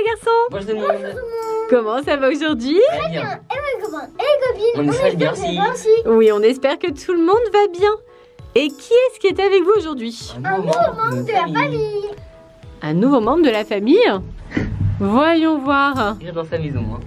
les garçons. Bonjour tout le monde. Comment ça va aujourd'hui? Très bien. Et copines, On espère bien aussi. Oui, on espère que tout le monde va bien. Et qui est-ce qui est avec vous aujourd'hui? Un nouveau membre de la famille. Un nouveau membre de la famille? Voyons voir. Il est dans sa maison. Hein.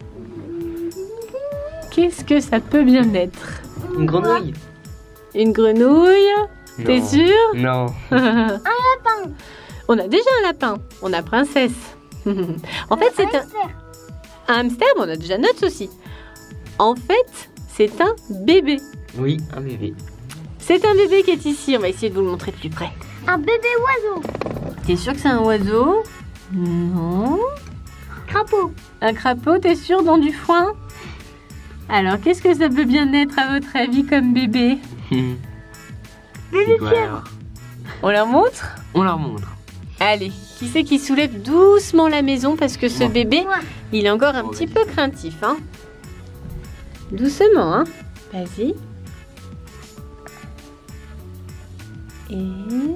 Qu'est-ce que ça peut bien être? Une grenouille. Une grenouille? T'es Non. sûr? Non. Lapin. On a déjà un lapin. On a Princesse. En fait, c'est un hamster, mais on a déjà Nuts aussi. En fait, c'est un bébé. Oui, un bébé. C'est un bébé qui est ici. On va essayer de vous le montrer de plus près. Un bébé oiseau. T'es sûr que c'est un oiseau? Non. Crapaud. Un crapaud, t'es sûr, dans du foin? Alors, qu'est-ce que ça peut bien être à votre avis comme bébé? Bébé pierre. On leur montre? On leur montre. Allez, qui c'est qui soulève doucement la maison parce que ce Moi. bébé, Moi. il est encore un petit peu craintif, hein? Doucement, hein? Vas-y. Et...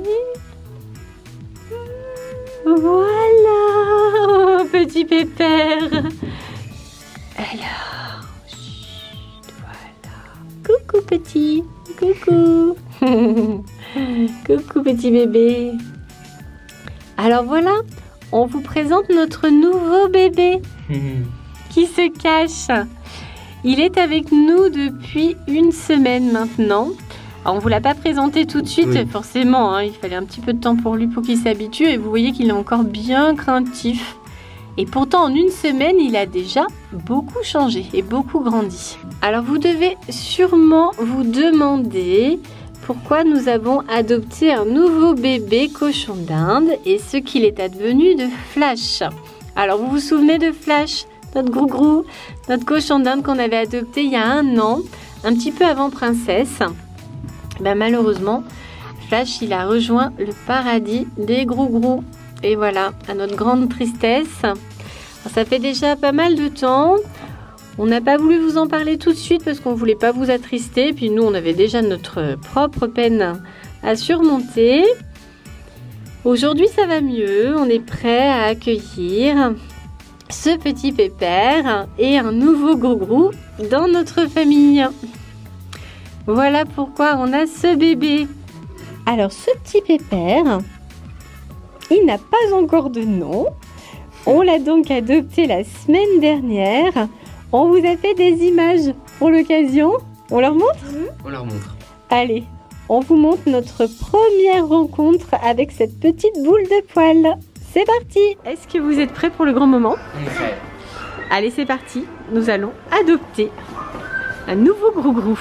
Voilà! Oh, petit pépère! Alors... chut, voilà. Coucou petit! Coucou! Coucou petit bébé! Alors voilà, on vous présente notre nouveau bébé qui se cache. Il est avec nous depuis une semaine maintenant. Alors, on ne vous l'a pas présenté tout de suite, Oui. forcément, hein, il fallait un petit peu de temps pour lui pour qu'il s'habitue et vous voyez qu'il est encore bien craintif. Et pourtant en une semaine, il a déjà beaucoup changé et beaucoup grandi. Alors vous devez sûrement vous demander pourquoi nous avons adopté un nouveau bébé cochon d'Inde et ce qu'il est advenu de Flash. Alors vous vous souvenez de Flash, notre gros-grou, notre cochon d'Inde qu'on avait adopté il y a 1 an, un petit peu avant Princesse. Ben, malheureusement, Flash il a rejoint le paradis des gros-grous. Et voilà, à notre grande tristesse. Alors, ça fait déjà pas mal de temps. On n'a pas voulu vous en parler tout de suite parce qu'on ne voulait pas vous attrister. Puis nous, on avait déjà notre propre peine à surmonter. Aujourd'hui, ça va mieux. On est prêt à accueillir ce petit pépère et un nouveau gros-grou dans notre famille. Voilà pourquoi on a ce bébé. Alors, ce petit pépère, il n'a pas encore de nom. On l'a donc adopté la semaine dernière. On vous a fait des images pour l'occasion. On leur montre? On leur montre. Allez, on vous montre notre première rencontre avec cette petite boule de poils. C'est parti! Est-ce que vous êtes prêts pour le grand moment? On est prêts. Allez, c'est parti. Nous allons adopter un nouveau gros-grou.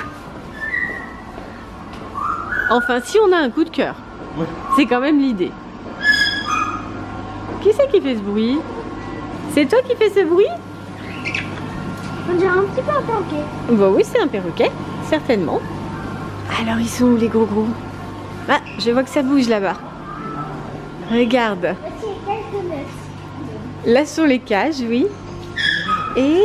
Enfin, si on a un coup de cœur, Ouais. c'est quand même l'idée. Qui c'est qui fait ce bruit? C'est toi qui fais ce bruit? On dirait un petit peu un perroquet. Bah oui, c'est un perroquet, certainement. Alors, ils sont où les gros-gros? Ah, je vois que ça bouge là-bas. Regarde. Voici quelques notes. Là sont les cages, oui. Et...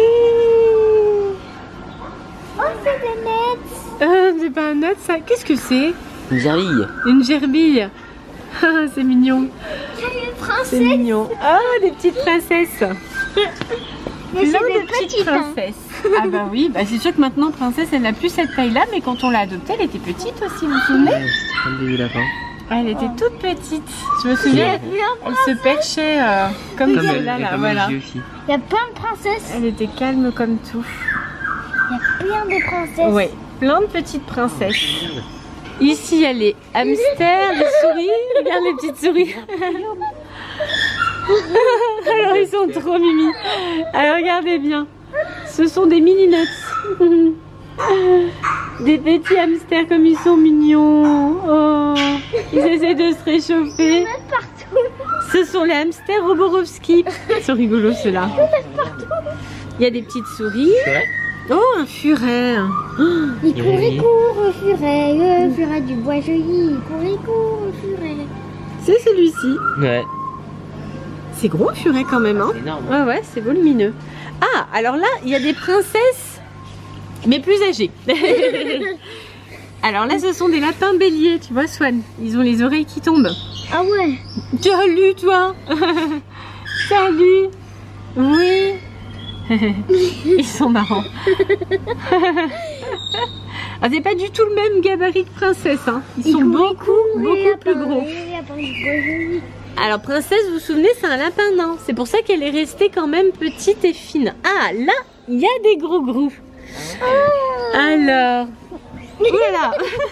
Oh, c'est des nets. c'est pas un nœud, ça. Qu'est-ce que c'est? Une gerbille. Une gerbille. Ah, c'est mignon. Il y a une C'est princesse. mignon. Ah, des petites princesses. Mais Plein c'est de des petites petites. Hein. princesses. Ah bah oui, bah c'est sûr que maintenant Princesse, elle n'a plus cette taille-là, mais quand on l'a adoptée, elle était petite aussi, vous vous souvenez? Comme le bébé lapin. Ah, elle était toute petite. Je me souviens, elle se perchait comme Comme celle-là, là, comme voilà. les yeux aussi. Il y a plein de princesses. Elle était calme comme tout. Il y a plein de princesses. Oui, plein de petites princesses. Ici, il y a les hamsters, les souris. Regarde les petites souris. Alors, ils sont trop mimi. Alors, regardez bien. Ce sont des mini-nuts. Des petits hamsters comme ils sont mignons. Oh, ils essaient de se réchauffer. Ce sont les hamsters Roborowski. Ils sont rigolos ceux-là. Il y a des petites souris. C'est vrai? Oh, un furet. Il court, le furet du bois joli. Il court, le furet. C'est celui-ci. Ouais. C'est gros, furet quand même, hein? C'est énorme. Ouais, ouais, c'est volumineux. Ah, alors là, il y a des princesses, mais plus âgées. Alors là, ce sont des lapins béliers, tu vois, Swan. Ils ont les oreilles qui tombent. Ah ouais. Salut, toi. Salut. Ils sont marrants. Ah, c'est pas du tout le même gabarit que Princesse, hein. Ils sont beaucoup plus gros. Alors Princesse, vous vous souvenez, c'est un lapin nain. C'est pour ça qu'elle est restée quand même petite et fine. Ah, là, il y a des gros grous. Alors, voilà.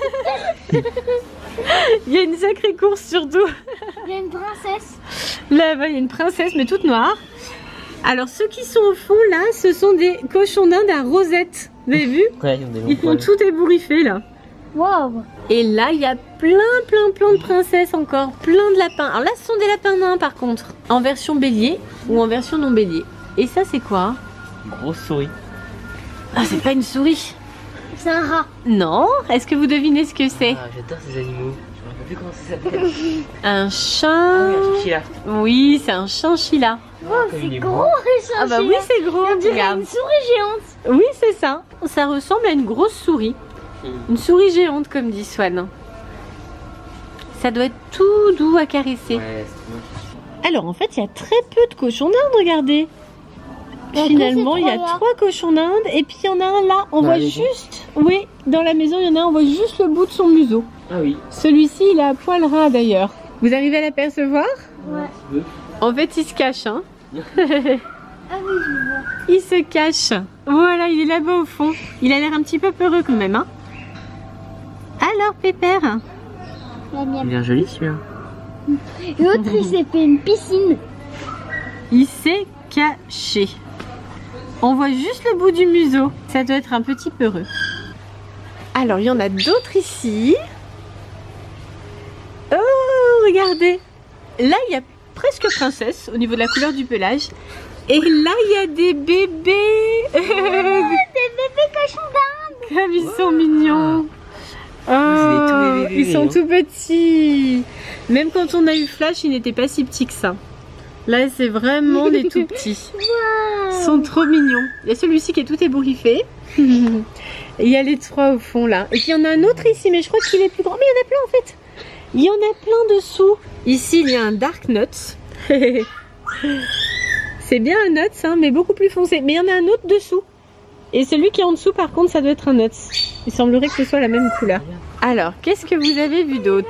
Il y a une sacrée course surtout. Il y a une princesse. Là-bas, il y a une princesse, mais toute noire. Alors, ceux qui sont au fond, là, ce sont des cochons d'Inde à rosette. Vous avez vu? Ouais, ils font tout ébouriffer, là. Waouh. Et là, il y a plein de princesses encore. Plein de lapins. Alors là, ce sont des lapins nains, par contre. En version bélier ou en version non bélier. Et ça, c'est quoi? Une grosse souris. Ah, c'est pas une souris. C'est un rat. Non. Est-ce que vous devinez ce que c'est? Ah, j'adore ces animaux. Je me rappelle plus comment ça s'appelle. Un chat. Ah oui, un chinchilla. Oui, c'est un chinchilla. Oh, c'est gros, les Ah bah oui, c'est gros. On dirait Regarde. une souris géante. Oui, c'est ça. Ça ressemble à une grosse souris. Une souris géante, comme dit Swan. Ça doit être tout doux à caresser. Ouais, c'est bon. Alors, en fait, il y a très peu de cochons d'Inde, regardez. Finalement, il y a 3 cochons d'Inde. Et puis, il y en a un là. On voit juste... Oui, dans la maison, il y en a un. On voit juste le bout de son museau. Ah oui. Celui-ci, il a à poil ras, d'ailleurs. Vous arrivez à l'apercevoir? Ouais. En fait, il se cache, hein. Ah oui, je le vois. Il se cache. Voilà, il est là-bas au fond. Il a l'air un petit peu peureux quand même, hein. Alors, Pépère? La Il mienne. est bien joli celui-là. L'autre, il s'est fait une piscine. Il s'est caché. On voit juste le bout du museau. Ça doit être un petit peureux. Alors, il y en a d'autres ici. Oh, regardez. Là, il y a presque Princesse au niveau de la couleur du pelage. Et là, il y a des bébés. Des bébés cochons d'Inde. Comme ils sont mignons. Oh, C'est des tout bébés, ils sont hein. tout petits. Même quand on a eu Flash, il n'était pas si petit que ça. Là, c'est vraiment des tout petits. Ils sont trop mignons. Il y a celui-ci qui est tout ébouriffé. Et il y a les 3 au fond là. Et puis il y en a un autre ici, mais je crois qu'il est plus grand. Mais il y en a plein en fait. Il y en a plein dessous. Ici, il y a un Dark Nuts. C'est bien un Nuts, hein, mais beaucoup plus foncé. Mais il y en a un autre dessous. Et celui qui est en dessous, par contre, ça doit être un Nuts. Il semblerait que ce soit la même couleur. Alors, qu'est-ce que vous avez vu d'autre?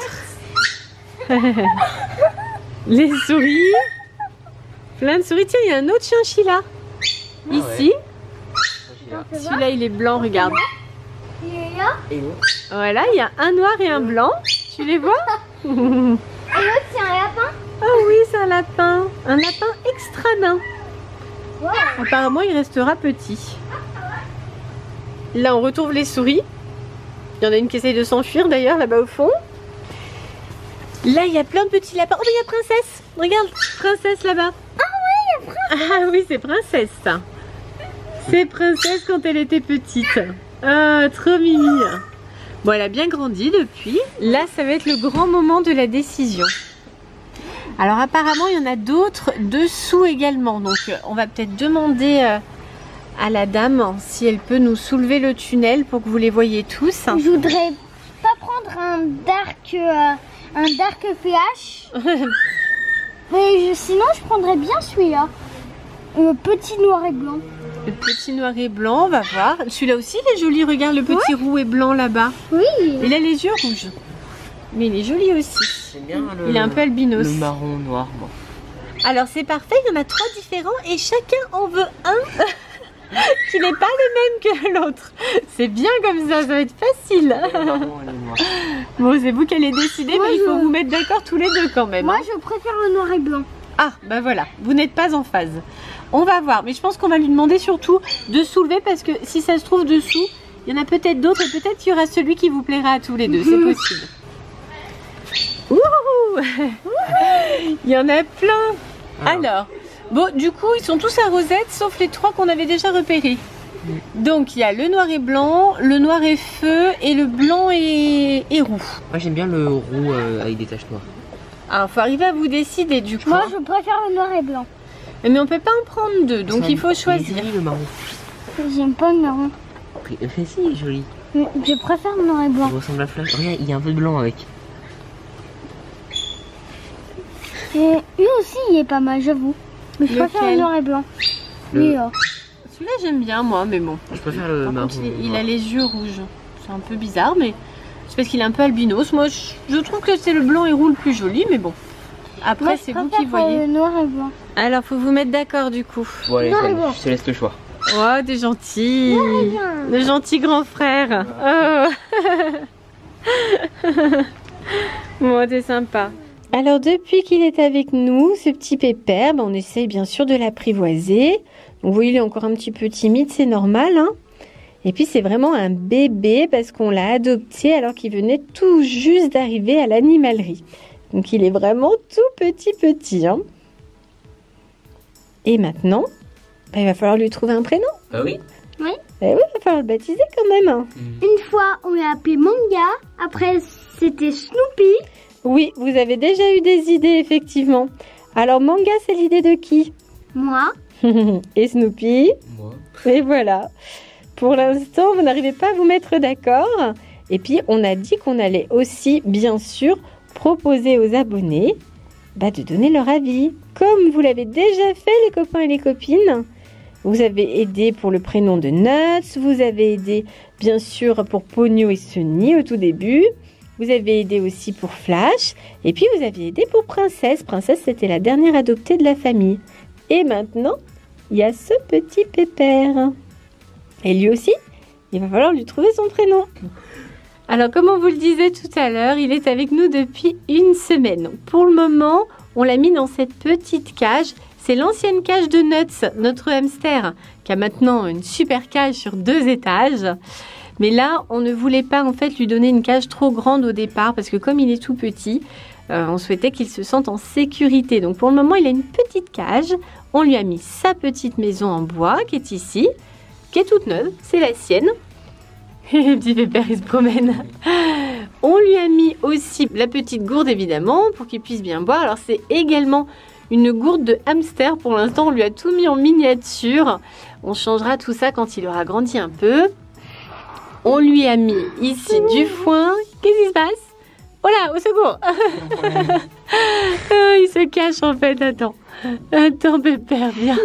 Les souris. Plein de souris. Tiens, il y a un autre chinchilla. Ici. Celui-là, il est blanc, regarde. Il est là. Et l'autre? Voilà, il y a un noir et un blanc. Tu les vois? Et l'autre, c'est un lapin. Ah oui, c'est un lapin. Un lapin extra nain. Wow. Apparemment, il restera petit. Là, on retrouve les souris. Il y en a une qui essaye de s'enfuir d'ailleurs, là-bas au fond. Là, il y a plein de petits lapins. Oh, mais il y a Princesse. Regarde, Princesse là-bas. Ah oui, il y a Princesse. Ah oui, c'est Princesse, ça. C'est Princesse quand elle était petite. Ah, trop mimi. Bon, elle a bien grandi depuis. Là, ça va être le grand moment de la décision. Alors, apparemment, il y en a d'autres dessous également. Donc, on va peut-être demander à la dame si elle peut nous soulever le tunnel pour que vous les voyez tous. Je voudrais pas prendre un dark flash. Mais sinon, je prendrais bien celui-là. Le petit noir et blanc. Le petit noir et blanc, on va voir. Celui-là aussi, il est joli. Regarde le petit roux et blanc là-bas. Oui. Il a les yeux rouges. Mais il est joli aussi. J'aime bien le, Il est un peu albinos. le marron noir. Bon. Alors c'est parfait, il y en a 3 différents et chacun en veut un qui n'est pas le même que l'autre. C'est bien comme ça va être facile. Le marron et le noir. Bon, c'est vous qui allez décider, Moi, mais il faut je- vous mettre d'accord tous les deux quand même. Moi, hein. je préfère le noir et blanc. Ah, bah voilà, vous n'êtes pas en phase. On va voir, mais je pense qu'on va lui demander surtout de soulever parce que si ça se trouve dessous, il y en a peut-être d'autres et peut-être qu'il y aura celui qui vous plaira à tous les deux, c'est possible. Ouh il y en a plein. Alors, bon, du coup, ils sont tous à rosette sauf les 3 qu'on avait déjà repérés. Donc, il y a le noir et blanc, le noir et feu et le blanc et roux. Moi j'aime bien le roux avec des taches noires. Alors, faut arriver à vous décider du coup. Moi, je préfère le noir et blanc. Mais on peut pas en prendre 2, donc il faut choisir. Il est joli le marron. J'aime pas le marron. Mais si, il est joli. Mais je préfère le noir et blanc. Il ressemble à Flash. Regarde, il y a un peu de blanc avec. Et lui aussi, il est pas mal, j'avoue. Mais je préfère le Lequel? noir et blanc. Le- Lui, là. Celui-là, j'aime bien, moi, mais bon. Je préfère le Par marron. contre, il a les yeux rouges. C'est un peu bizarre, mais c'est parce qu'il est un peu albinos. Moi, je trouve que c'est le blanc et roux le plus joli, mais bon. Après, Moi, c'est je vous préfère qui voyez. le noir et blanc. Alors, faut vous mettre d'accord, du coup. Bon, allez, Non, Sally, bon. je te laisse le choix. Oh, des gentils. Bien. De gentils grands frères. Oh. Bon, t'es sympa. Alors, depuis qu'il est avec nous, ce petit pépère, on essaye bien sûr de l'apprivoiser. Donc, vous voyez, il est encore un petit peu timide, c'est normal. Hein. Et puis, c'est vraiment un bébé parce qu'on l'a adopté alors qu'il venait tout juste d'arriver à l'animalerie. Donc, il est vraiment tout petit. Hein. Et maintenant, il va falloir lui trouver un prénom. Ah oui? Eh oui, il va falloir le baptiser quand même. Hein. Une fois, on l'a appelé Manga. Après, c'était Snoopy. Oui, vous avez déjà eu des idées, effectivement. Alors, Manga, c'est l'idée de qui? Moi. Et Snoopy. Moi. Et voilà. Pour l'instant, vous n'arrivez pas à vous mettre d'accord. Et puis, on a dit qu'on allait aussi, bien sûr, proposer aux abonnés de donner leur avis. Comme vous l'avez déjà fait, les copains et les copines. Vous avez aidé pour le prénom de Nuts. Vous avez aidé, bien sûr, pour Pogno et Sunny au tout début. Vous avez aidé aussi pour Flash. Et puis, vous avez aidé pour Princesse. Princesse, c'était la dernière adoptée de la famille. Et maintenant, il y a ce petit pépère. Et lui aussi, il va falloir lui trouver son prénom. Alors, comme on vous le disait tout à l'heure, il est avec nous depuis une semaine. Pour le moment, on l'a mis dans cette petite cage. C'est l'ancienne cage de Nuts, notre hamster, qui a maintenant une super cage sur 2 étages. Mais là, on ne voulait pas en fait lui donner une cage trop grande au départ, parce que comme il est tout petit, on souhaitait qu'il se sente en sécurité. Donc pour le moment, il a une petite cage. On lui a mis sa petite maison en bois, qui est ici, qui est toute neuve, c'est la sienne. Et le petit pépère, il se promène. On lui a mis aussi la petite gourde, évidemment, pour qu'il puisse bien boire. Alors, c'est également une gourde de hamster. Pour l'instant, on lui a tout mis en miniature. On changera tout ça quand il aura grandi un peu. On lui a mis ici du foin. Qu'est-ce qui se passe? Oh là, au secours. Il se cache, en fait. Attends, pépère, viens.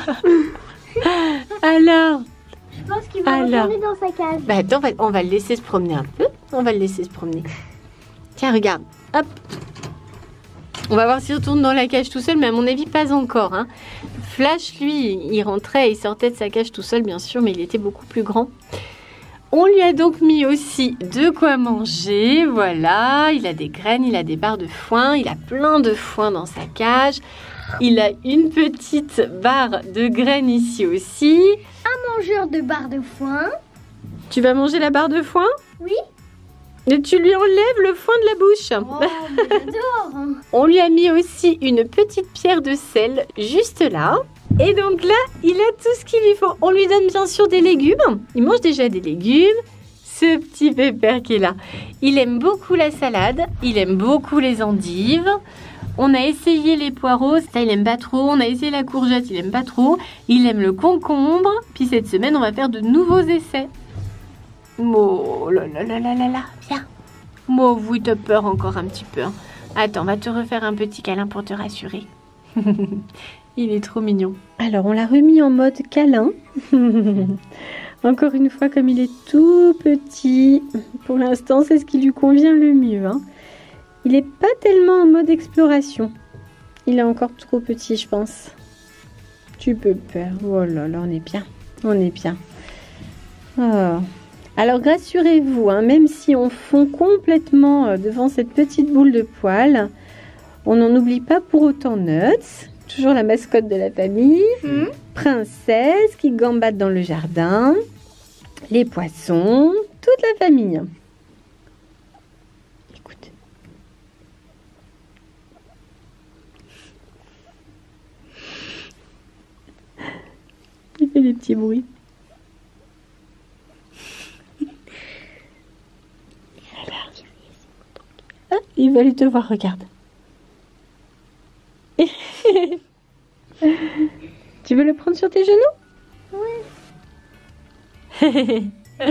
Alors... Je pense qu'il va retourner dans sa cage. Attends, on va le laisser se promener un peu. On va le laisser se promener. Tiens, regarde. Hop. On va voir s'il retourne dans la cage tout seul, mais à mon avis, pas encore. Hein. Flash, lui, il rentrait et il sortait de sa cage tout seul, bien sûr, mais il était beaucoup plus grand. On lui a donc mis aussi de quoi manger. Voilà, il a des graines, il a des barres de foin. Il a plein de foin dans sa cage. Il a une petite barre de graines ici aussi. Un mangeur de barres de foin. Tu vas manger la barre de foin? Oui. Et tu lui enlèves le foin de la bouche. Oh, mais j'adore. On lui a mis aussi une petite pierre de sel juste là. Et donc là, il a tout ce qu'il lui faut. On lui donne bien sûr des légumes. Il mange déjà des légumes. Ce petit pépère qui est là. Il aime beaucoup la salade. Il aime beaucoup les endives. On a essayé les poireaux, ça il aime pas trop. On a essayé la courgette, il aime pas trop. Il aime le concombre. Puis cette semaine, on va faire de nouveaux essais. Oh là là là là là là, viens. Moi, oui, t'as peur encore un petit peu. Hein. Attends, on va te refaire un petit câlin pour te rassurer. Il est trop mignon. Alors, on l'a remis en mode câlin. Encore une fois, comme il est tout petit, pour l'instant, c'est ce qui lui convient le mieux. Hein. Il n'est pas tellement en mode exploration. Il est encore trop petit, je pense. Tu peux peur. Oh là là, on est bien. On est bien. Oh. Alors, rassurez-vous, hein, même si on fond complètement devant cette petite boule de poils, on n'en oublie pas pour autant Nuts, toujours la mascotte de la famille, Princesse qui gambade dans le jardin, les poissons, toute la famille. Écoute. Il fait des petits bruits. Ah, il va aller te voir, regarde. Tu veux le prendre sur tes genoux? Oui.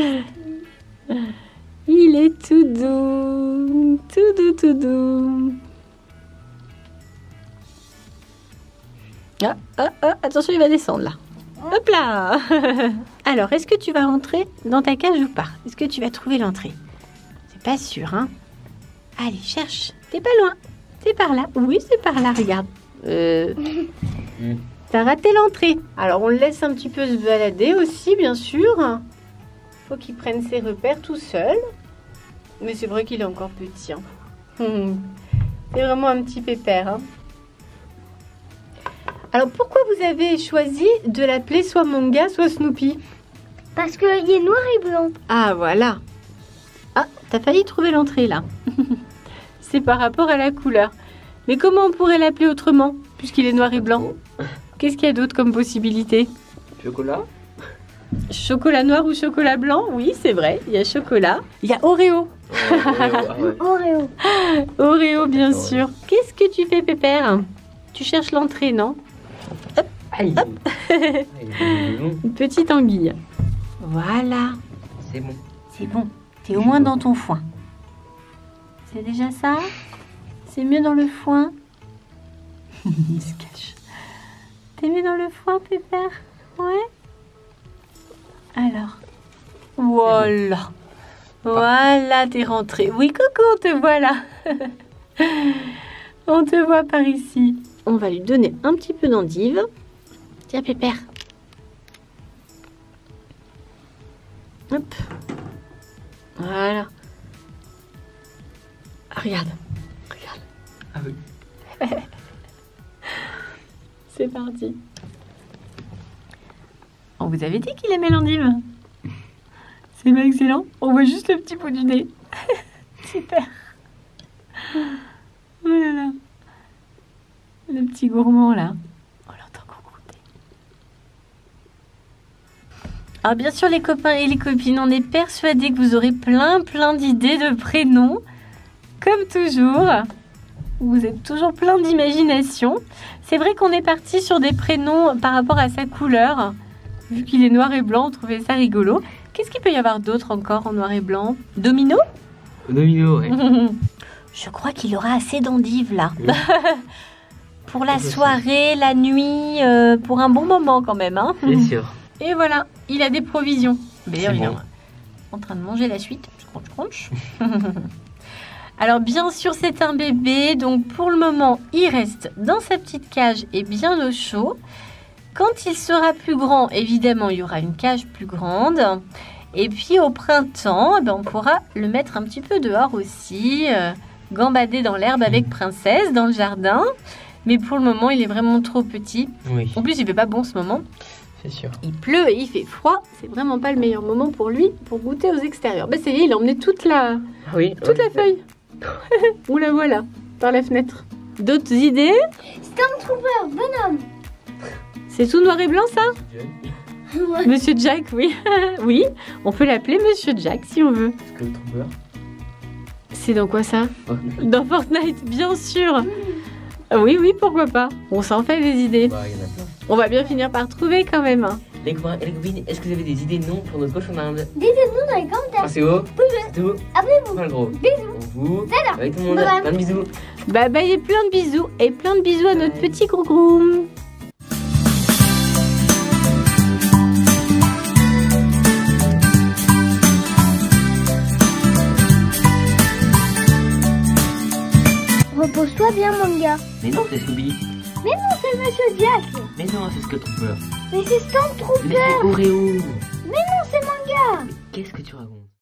Il est tout doux, tout doux, tout doux. Ah, attention, il va descendre là. Hop là. Alors, est-ce que tu vas rentrer dans ta cage ou pas? Est-ce que tu vas trouver l'entrée? C'est pas sûr, hein? Allez, cherche. T'es pas loin. C'est par là. Oui, c'est par là, regarde. T'as raté l'entrée. Alors, on le laisse un petit peu se balader aussi, bien sûr. Faut qu'il prenne ses repères tout seul. Mais c'est vrai qu'il est encore petit. Hein. C'est vraiment un petit pépère. Hein. Alors, pourquoi vous avez choisi de l'appeler soit Manga, soit Snoopy? Parce qu'il est noir et blanc. Ah, voilà. Ah, t'as failli trouver l'entrée, là. C'est par rapport à la couleur. Mais comment on pourrait l'appeler autrement, puisqu'il est noir et blanc? Qu'est-ce qu'il y a d'autre comme possibilité? Chocolat? Chocolat noir ou chocolat blanc? Oui, c'est vrai, il y a chocolat. Il y a Oreo. Oreo. Oreo, bien sûr. Qu'est-ce que tu fais, Pépère? Tu cherches l'entrée, non? Hop, Aïe. hop. Une petite anguille. Voilà. C'est bon. C'est bon. T'es au moins dans ton foin. C'est déjà ça? C'est mieux dans le foin? Il se cache. T'es mieux dans le foin, Pépère? Ouais. Alors. Voilà. Voilà, t'es rentré. Oui, coucou, on te voit là. On te voit par ici. On va lui donner un petit peu d'endive. Tiens, Pépère. Hop. Voilà. Ah, regarde. Regarde. Ah oui. C'est parti. On vous avait dit qu'il aimait l'endive. C'est pas excellent. On voit juste le petit bout du nez. Super. Oh là là. Le petit gourmand là. On l'entend croûter. Alors bien sûr les copains et les copines, on est persuadés que vous aurez plein d'idées de prénoms. Comme toujours. Vous êtes toujours plein d'imagination. C'est vrai qu'on est parti sur des prénoms par rapport à sa couleur. Vu qu'il est noir et blanc, on trouvait ça rigolo. Qu'est-ce qu'il peut y avoir d'autre encore en noir et blanc? Domino? Domino, ouais. Je crois qu'il aura assez d'endives là. Pour la soirée, la nuit, pour un bon moment quand même. Hein. Bien sûr. Et voilà, il a des provisions. D'ailleurs, il est bon. en train de manger la suite. Crunch. Alors bien sûr, c'est un bébé. Donc pour le moment, il reste dans sa petite cage et bien au chaud. Quand il sera plus grand, évidemment, il y aura une cage plus grande. Et puis au printemps, on pourra le mettre un petit peu dehors aussi, gambader dans l'herbe avec Princesse dans le jardin. Mais pour le moment, il est vraiment trop petit. Oui. En plus, il fait pas bon ce moment. C'est sûr. Il pleut et il fait froid. C'est vraiment pas le meilleur moment pour lui pour goûter aux extérieurs. Ben, ça y est, il a emmené toute la feuille. Ou la voilà, par la fenêtre. D'autres idées? Stormtrooper, bonhomme. C'est tout noir et blanc ça? Ouais. Monsieur Jack, oui. Oui, on peut l'appeler Monsieur Jack si on veut. Stormtrooper. C'est dans quoi ça? Dans Fortnite, bien sûr. Oui, pourquoi pas. On s'en fait des idées. Bah, il y en a plein. On va bien finir par trouver quand même. Les copains et les copines, est-ce que vous avez des idées de noms pour notre cochon d'Inde? Dites-nous dans les commentaires. Pensez haut. C'est tout. Abonnez-vous. Pas le gros. Bisous. Vous. Salut. Avec tout le monde. Bye bye. Plein de bisous. Bye bye et plein de bisous. Et plein de bisous à notre Bye. petit groupe. Repose-toi bien, mon gars. Mais non, c'est Scooby. Mais non, c'est Monsieur Jack. Mais non, c'est Stormtrooper. Mais c'est Stormtrooper. Mais c'est Oreo. Mais non, c'est mon gars. Qu'est-ce que tu racontes?